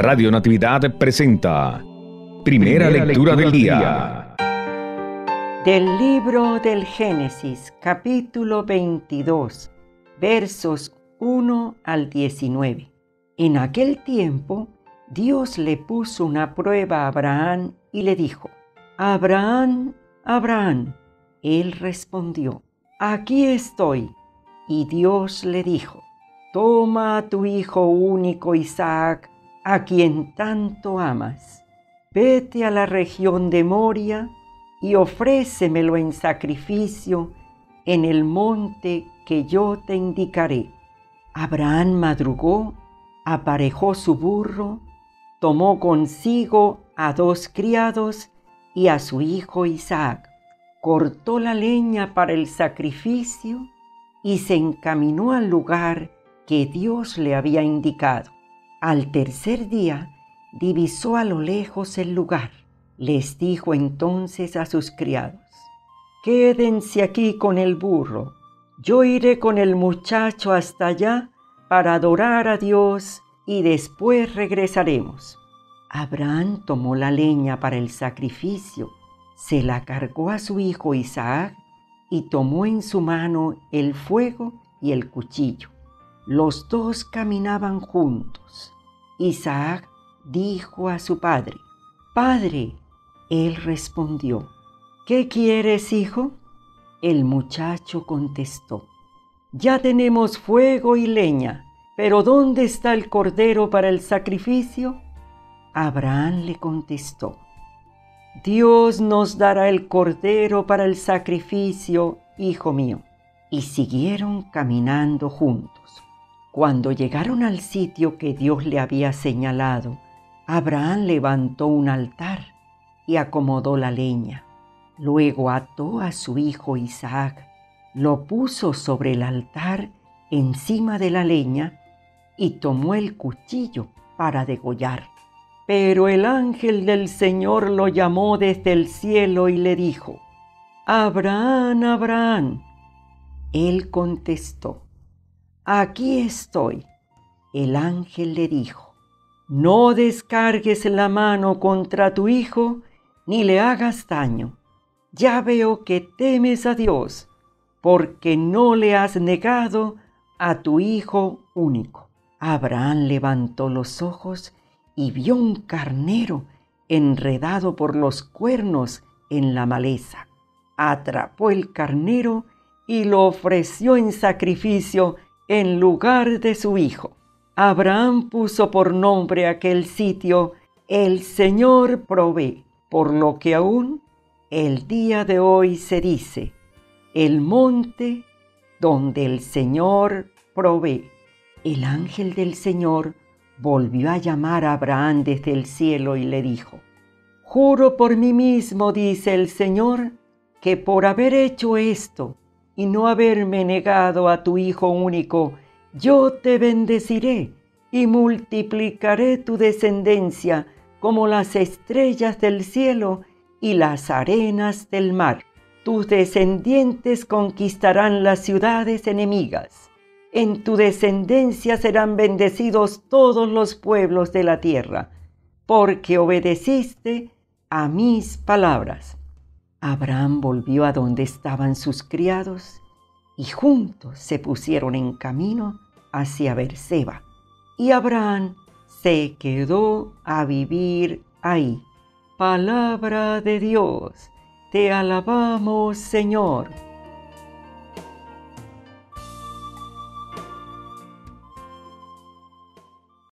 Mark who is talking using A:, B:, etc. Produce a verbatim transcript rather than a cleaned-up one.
A: Radio Natividad presenta Primera, Primera lectura, lectura del día.
B: Del libro del Génesis, capítulo veintidós, versos uno al diecinueve. En aquel tiempo, Dios le puso una prueba a Abraham y le dijo: Abraham, Abraham. Él respondió: Aquí estoy. Y Dios le dijo: Toma a tu hijo único Isaac, a quien tanto amas. Vete a la región de Moria y ofrécemelo en sacrificio en el monte que yo te indicaré. Abraham madrugó, aparejó su burro, tomó consigo a dos criados y a su hijo Isaac, cortó la leña para el sacrificio y se encaminó al lugar que Dios le había indicado. Al tercer día divisó a lo lejos el lugar. Les dijo entonces a sus criados: Quédense aquí con el burro. Yo iré con el muchacho hasta allá para adorar a Dios y después regresaremos. Abraham tomó la leña para el sacrificio, se la cargó a su hijo Isaac y tomó en su mano el fuego y el cuchillo. Los dos caminaban juntos. Isaac dijo a su padre: Padre. Él respondió: ¿Qué quieres, hijo? El muchacho contestó: Ya tenemos fuego y leña, pero ¿dónde está el cordero para el sacrificio? Abraham le contestó: Dios nos dará el cordero para el sacrificio, hijo mío. Y siguieron caminando juntos. Cuando llegaron al sitio que Dios le había señalado, Abraham levantó un altar y acomodó la leña. Luego ató a su hijo Isaac, lo puso sobre el altar encima de la leña y tomó el cuchillo para degollar. Pero el ángel del Señor lo llamó desde el cielo y le dijo: Abraham, Abraham. Él contestó: Aquí estoy. El ángel le dijo: No descargues la mano contra tu hijo, ni le hagas daño. Ya veo que temes a Dios, porque no le has negado a tu hijo único. Abraham levantó los ojos y vio un carnero enredado por los cuernos en la maleza. Atrapó el carnero y lo ofreció en sacrificio en lugar de su hijo. Abraham puso por nombre a aquel sitio: El Señor provee, por lo que aún el día de hoy se dice: el monte donde el Señor provee. El ángel del Señor volvió a llamar a Abraham desde el cielo y le dijo: Juro por mí mismo, dice el Señor, que por haber hecho esto y no haberme negado a tu hijo único, yo te bendeciré y multiplicaré tu descendencia como las estrellas del cielo y las arenas del mar. Tus descendientes conquistarán las ciudades enemigas. En tu descendencia serán bendecidos todos los pueblos de la tierra, porque obedeciste a mis palabras. Abraham volvió a donde estaban sus criados y juntos se pusieron en camino hacia Berseba. Y Abraham se quedó a vivir ahí. Palabra de Dios, te alabamos, Señor.